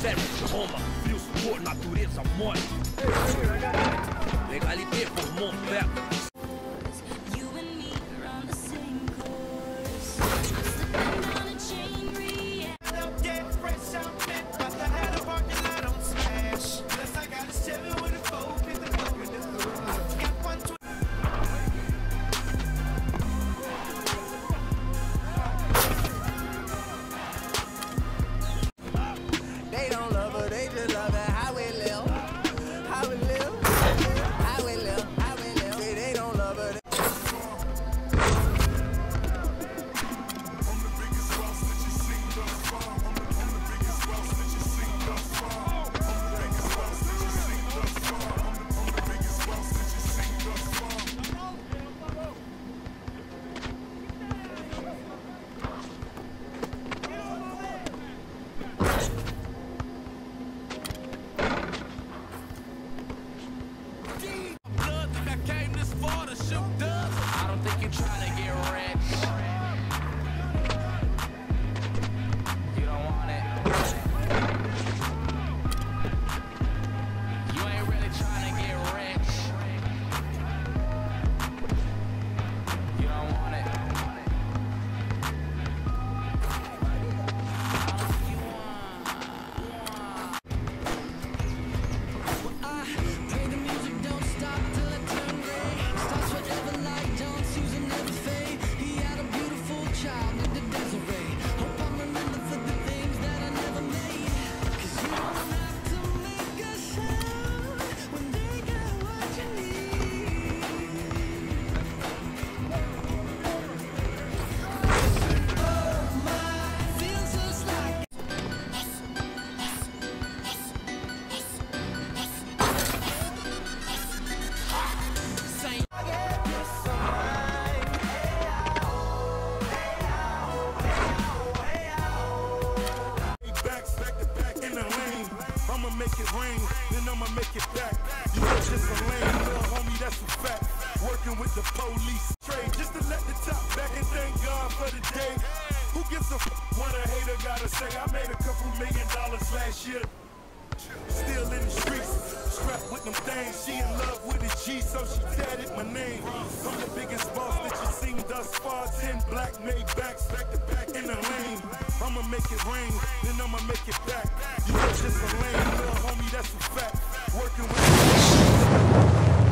serve de Roma, frio, suor, natureza, morte. Legalité por mon père. They don't love her, they just love her. How we live, how we live, how we live, how we live. See, they don't love her. I'm the biggest boss that you seen thus far. I'm the biggest boss that you seen thus far. I'm the biggest boss that you seen thus far. I'm the biggest boss that you seen thus far. I don't think you're trying to get rich. You don't want it. You ain't really trying to get rich. You don't want it. Play the music, don't stop till it turn gray. Starts forever like John Susan never fade. He had a beautiful child named Desiree. Hope I'm remembered for the things that I never made. 'Cause you don't have to make a sound when they got what you need. Oh my, feels just like I'ma make it rain, then I'ma make it back. You was just a lame little homie, that's a fact. Working with the police trade, just to let the top back and thank God for the day. Who gives a what a hater gotta say? I made a couple $1 million last year. Still in the streets, strapped with them things. She in love with a G, so she tatted my name. I'm the biggest boss that you seen thus far. 10 black made backs, back to back in the lane. I'ma make it rain, then I'ma make it back. You was just a lame little homie, that's a fact. Working with